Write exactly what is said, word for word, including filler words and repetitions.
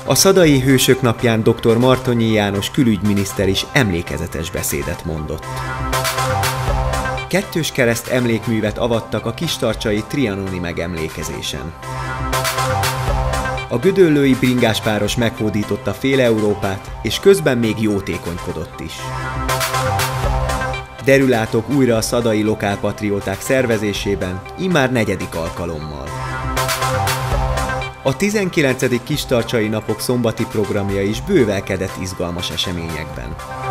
A Szadai Hősök napján dr. Martonyi János külügyminiszter is emlékezetes beszédet mondott. Kettős kereszt emlékművet avattak a kistarcsai trianoni megemlékezésen. A gödöllői bringáspáros meghódította fél Európát, és közben még jótékonykodott is. Derülátok újra a szadai lokálpatrióták szervezésében, immár negyedik alkalommal. A tizenkilencedik kistarcsai napok szombati programja is bővelkedett izgalmas eseményekben.